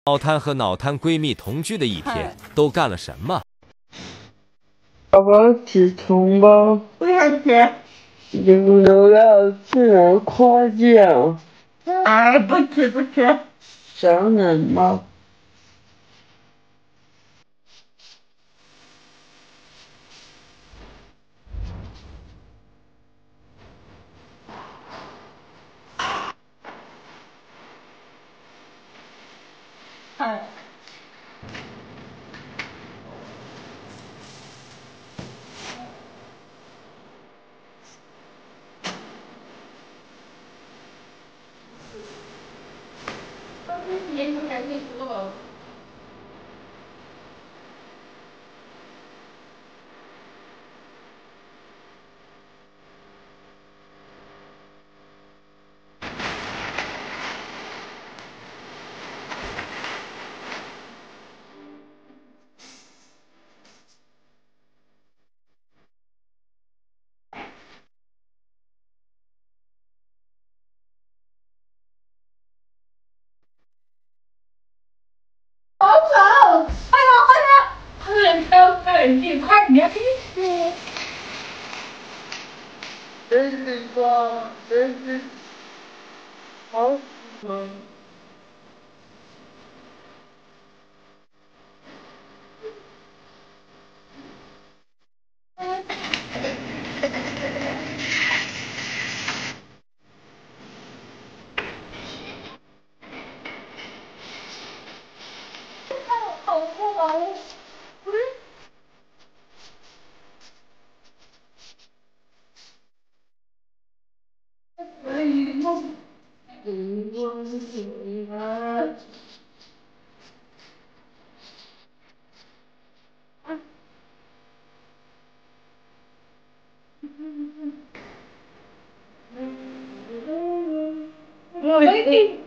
脑瘫和脑瘫闺蜜同居的一天，都干了什么？ 宝宝起床吧。 不想吃。 你们都要自我夸奖。 哎，不吃不吃。 想人吗？ 哎。你不赶紧说。好吵！快点，快点，快点，快点，快！ 真是棒，真是好喜欢。 好不好？我。